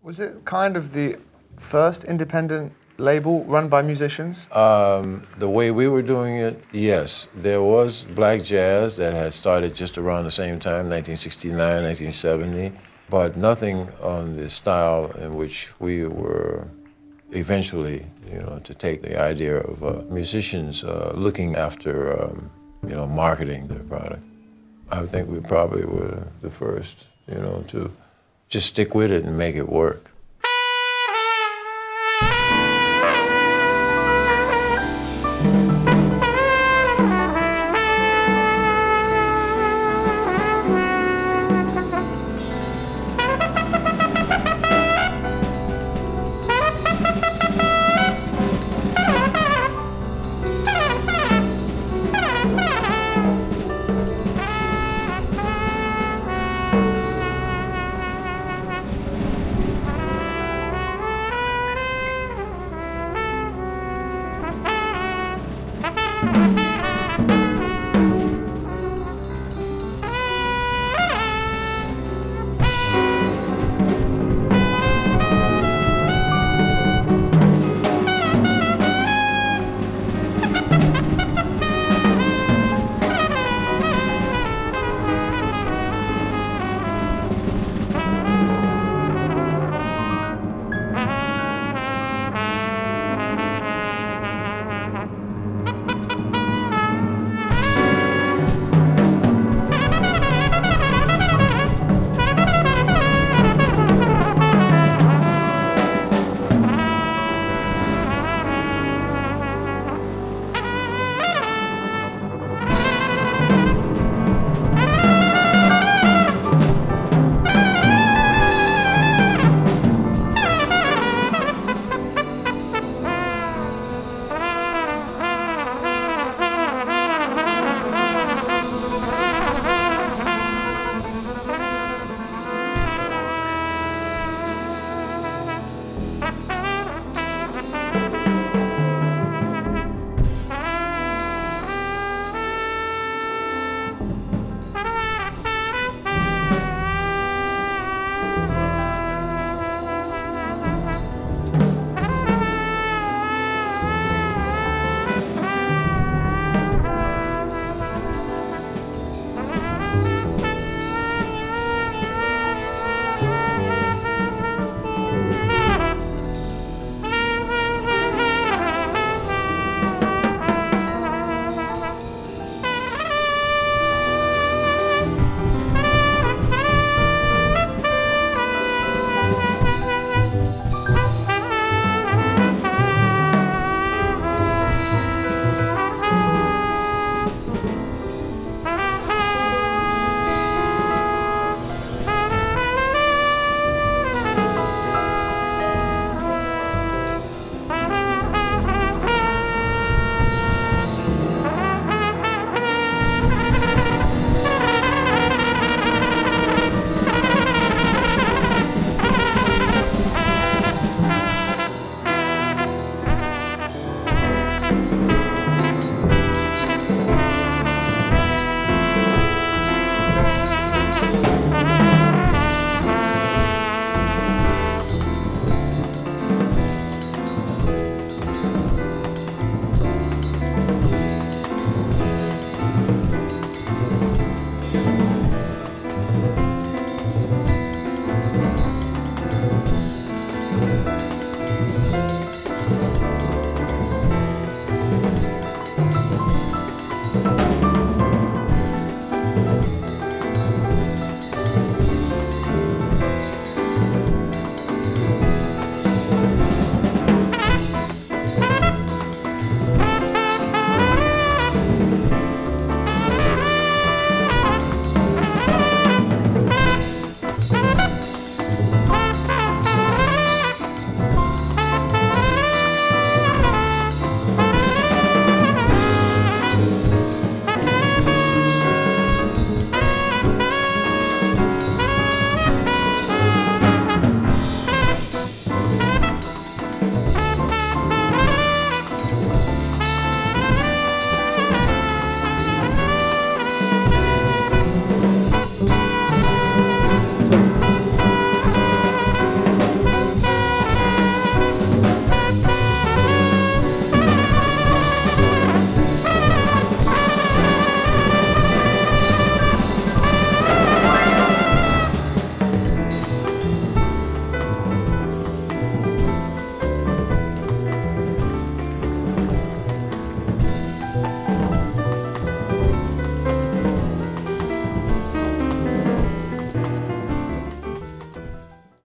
Was it kind of the first independent label run by musicians? The way we were doing it, yes. There was black jazz that had started just around the same time, 1969, 1970, but nothing on the style in which we were eventually, to take the idea of musicians looking after, marketing their product. I think we probably were the first, to just stick with it and make it work.